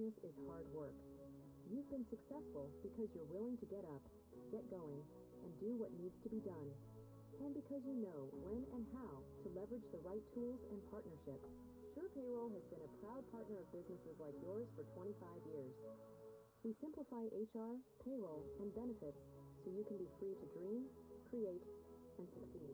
business is hard work. You've been successful because you're willing to get up, get going, and do what needs to be done. And because you know when and how to leverage the right tools and partnerships. Sure Payroll has been a proud partner of businesses like yours for 25 years. We simplify HR, payroll, and benefits so you can be free to dream, create, and succeed.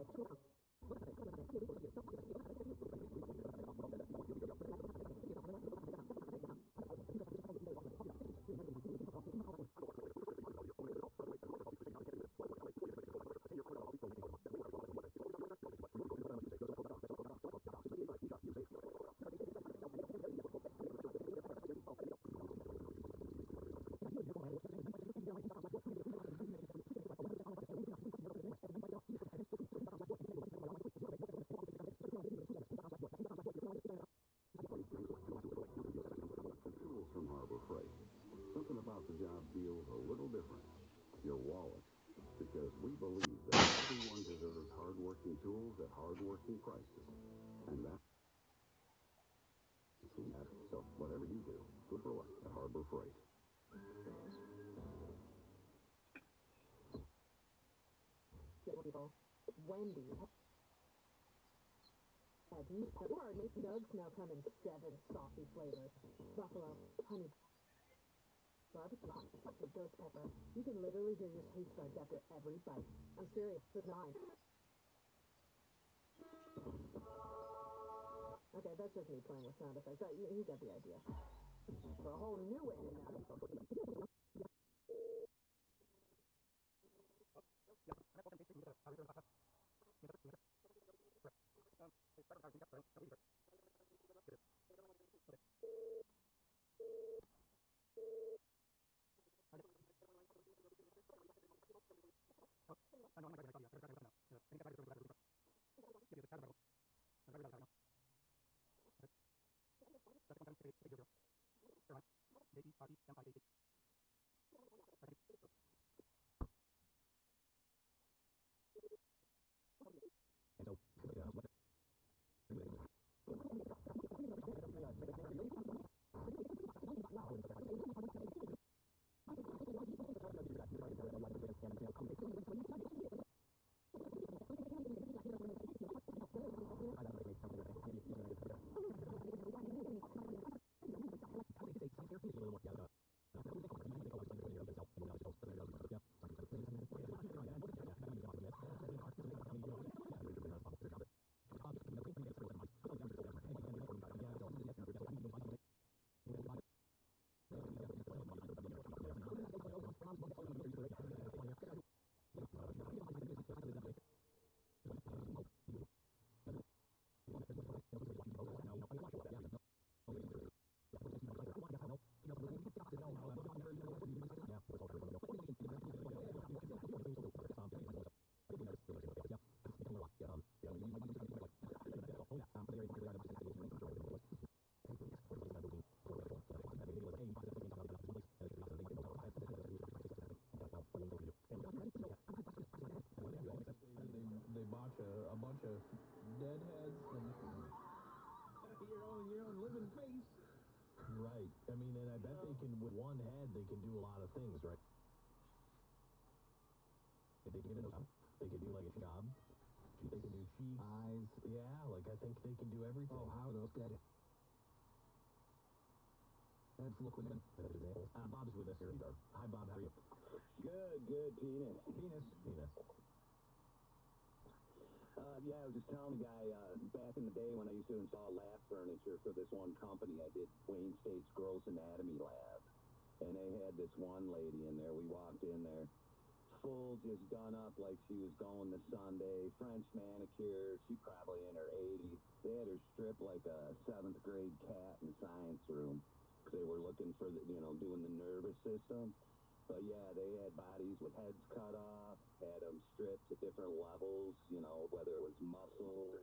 Tools from Harbor Freight. Something about the job feels a little different. Your wallet. Because we believe that everyone deserves hardworking tools at hardworking prices. And that's so whatever you do, good for luck at Harbor Freight. People, Wendy. Dogs now come in 7 saucy flavors. Buffalo, honey, barbecue, salted ghost pepper. You can literally hear your taste buds after every bite. I'm serious, with mine. Okay, that's just me playing with sound effects. You get the idea. For a whole new way to know. They botch a bunch of deadheads and your own living face. Right. I mean, and I bet they can, with one head, they can do a lot of things, right? If they can give it a job, they can do like a job. They can do cheeks, eyes. Yeah, like I think they can do everything. Oh, how those dead. Let's look with him. Bob's with us here. Hi, Bob. How are you? Good, penis. Penis. Yeah, I was just telling the guy, back in the day when I used to install lab furniture for this one company, I did Wayne State's Gross Anatomy Lab. And they had this one lady in there. We walked in there, full, just done up like she was going to Sunday, French manicure. She probably in her 80s. They had her stripped like a 7th grade cat in science room. They were looking for, doing the nervous system. But yeah, they had bodies with heads cut off, had them stripped to different levels, whether it was muscle.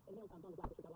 and they don't tell them the black